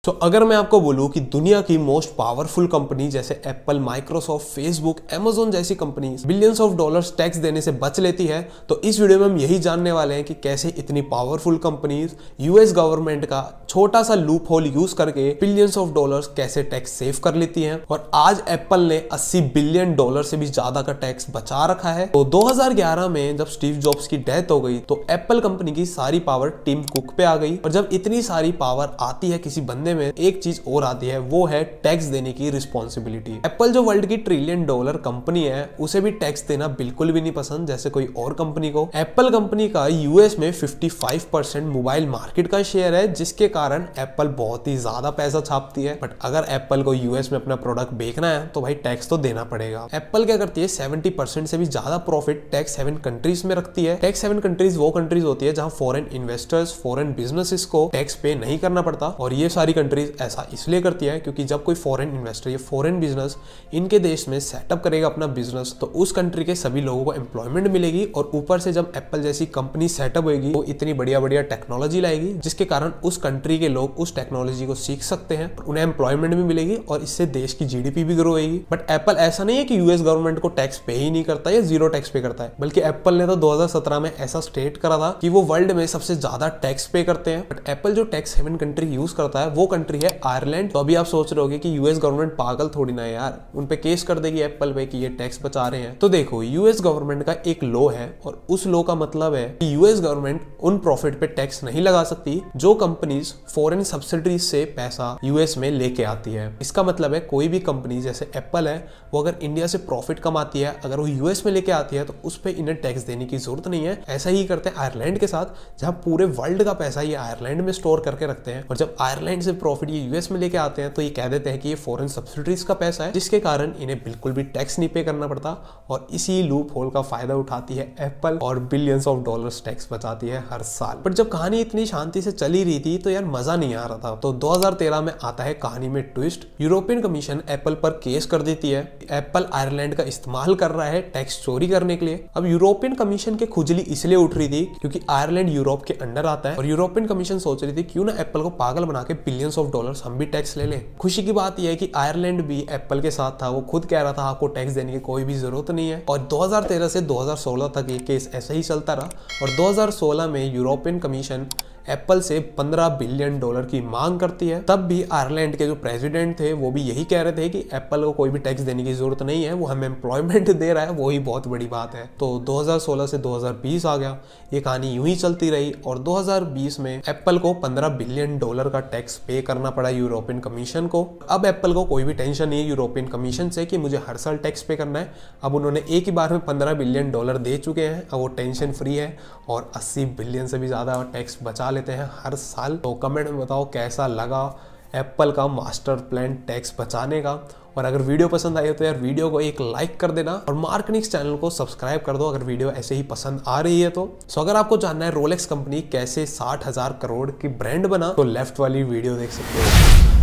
तो अगर मैं आपको बोलूं कि दुनिया की मोस्ट पावरफुल कंपनी जैसे एप्पल, माइक्रोसॉफ्ट, फेसबुक, अमेज़न जैसी company billions of dollars tax देने से बच लेती है, तो इस वीडियो में हम यही जानने वाले हैं कि कैसे इतनी पावरफुल कंपनीज यूएस गवर्नमेंट का छोटा सा लूप होल यूज करके बिलियंस ऑफ डॉलर्स कैसे टैक्स सेव कर लेती हैं। और आज एप्पल ने 80 बिलियन डॉलर से भी ज्यादा का टैक्स बचा रखा है। तो 2011 में जब स्टीव जॉब्स की डेथ हो गई तो एप्पल कंपनी की सारी पावर टिम कुक पे आ गई। और जब इतनी सारी पावर आती है किसी बंदे में, एक चीज और आती है, वो है टैक्स देने की रिस्पॉन्सिबिलिटी। एप्पल जो वर्ल्ड की ट्रिलियन डॉलर कंपनी है, उसे भी टैक्स देना बिल्कुल भी नहीं पसंद जैसे कोई और कंपनी को। एप्पल कंपनी का यूएस में 55% मोबाइल मार्केट का शेयर है, जिसके कारण एप्पल बहुत ही ज्यादा पैसा छापती है। बट अगर एप्पल को यूएस में अपना प्रोडक्ट बेचना है तो भाई टैक्स तो देना पड़ेगा। एप्पल क्या करती है, 70% से भी ज्यादा प्रॉफिट टैक्स 7 कंट्रीज में रखती है। टैक्स 7 कंट्रीज वो कंट्रीज होती है जहां फॉरेन इन्वेस्टर्स, फॉरेन बिजनेसेस को टैक्स पे नहीं करना पड़ता। और ये सारी कंट्रीज ऐसा इसलिए करती है क्योंकि जब कोई फॉरेन इन्वेस्टर या फॉरेन बिजनेस इनके देश में सेटअप करेगा अपना बिजनेस, तो उस कंट्री के सभी लोगों को एम्प्लॉयमेंट मिलेगी। और ऊपर से जब एप्पल जैसी कंपनी सेटअप होगी वो इतनी बढ़िया बढ़िया टेक्नोलॉजी लाएगी जिसके कारण उस कंट्री के लोग उस टेक्नोलॉजी को सीख सकते हैं, उन्हें एम्प्लॉयमेंट भी मिलेगी और इससे देश की जीडीपी भी ग्रो होगी। बट एप्पल ऐसा नहीं है कि यूएस गवर्नमेंट को टैक्स पे ही नहीं करता या जीरो टैक्स पे करता है, बल्कि एप्पल ने तो 2017 में ऐसा स्टेट करा था कि वो वर्ल्ड में सबसे ज्यादा टैक्स पे करते हैं। बट एप्पल जो टैक्स हेवन कंट्री यूज करता है वो कंट्री है आयरलैंड। तो अभी आप सोच रहे होगे कि यूएस गवर्नमेंट पागल थोड़ी ना है यार, उन पे केस कर देगी एप्पल पे कि ये टैक्स बचा रहे हैं। तो देखो, यूएस गवर्नमेंट का एक लॉ है और उस लॉ का मतलब है कि यूएस गवर्नमेंट उन प्रॉफिट पे टैक्स नहीं लगा सकती जो कंपनीज फॉरेन सब्सिडीज से पैसा यूएस में लेके आती है। इसका मतलब है कोई भी कंपनी जैसे एप्पल है, वो अगर इंडिया से प्रॉफिट कमाती है, अगर वो यूएस में लेके आती है तो उस पे इन्हें टैक्स देने की जरूरत नहीं है। ऐसा ही करते हैं आयरलैंड के साथ, जहां पूरे वर्ल्ड का पैसा ये आयरलैंड में स्टोर करके रखते हैं। और जब आयरलैंड से प्रॉफिट ये यूएस में लेके आते हैं तो ये कह देते हैं कि ये फॉरेन सब्सिडीज का पैसा है, जिसके कारण इन्हें बिल्कुल भी टैक्स नहीं पे करना पड़ता। और इसी लूप होल का फायदा उठाती है एप्पल और बिलियंस ऑफ डॉलर्स टैक्स बचाती है हर साल। बट जब कहानी इतनी शांति से चली रही थी तो यार मजा नहीं आ रहा था। तो 2013 में आता है कहानी में ट्विस्ट। यूरोपियन कमीशन एप्पल पर केस कर देती है। एप्पल आयरलैंड का इस्तेमाल कर रहा है टैक्स चोरी करने के लिए। अब यूरोपियन कमीशन के खुजली इसलिए उठ रही थी क्योंकि आयरलैंड यूरोप के अंडर आता है और यूरोपियन कमीशन सोच रही थी क्यों ना एप्पल को पागल बना के बिलियंस ऑफ डॉलर्स हम भी टैक्स ले लें। खुशी की बात यह है कि आयरलैंड भी एप्पल के साथ था, वो खुद कह रहा था आपको टैक्स देने की कोई भी जरूरत नहीं है। और 2013 से 2016 तक ये केस ऐसे ही चलता रहा। और 2016 में यूरोपियन कमीशन एप्पल से 15 बिलियन डॉलर की मांग करती है। तब भी आयरलैंड के जो प्रेसिडेंट थे वो भी यही कह रहे थे कि एप्पल को कोई भी टैक्स देने की जरूरत नहीं है, वो हमें एम्प्लॉयमेंट दे रहा है, वो ही बहुत बड़ी बात है। तो 2016 से 2020 आ गया, ये कहानी यूं ही चलती रही। और 2020 में एप्पल को 15 बिलियन डॉलर का टैक्स पे करना पड़ा यूरोपियन कमीशन को। अब एप्पल को कोई भी टेंशन नहीं है यूरोपियन कमीशन से कि मुझे हर साल टैक्स पे करना है। अब उन्होंने एक ही बार में 15 बिलियन डॉलर दे चुके हैं, अब वो टेंशन फ्री है और 80 बिलियन से भी ज्यादा टैक्स बचा लेते हैं हर साल। तो कमेंट में बताओ कैसा लगा एप्पल का मास्टर प्लान टैक्स बचाने का। और अगर वीडियो पसंद आई हो तो यार वीडियो को एक लाइक कर देना और मार्केनिक्स चैनल को सब्सक्राइब कर दो अगर वीडियो ऐसे ही पसंद आ रही है तो। अगर आपको जानना है रोलेक्स कंपनी कैसे 60,000 करोड़ की ब्रांड बना तो लेफ्ट वाली वीडियो देख सकते हो।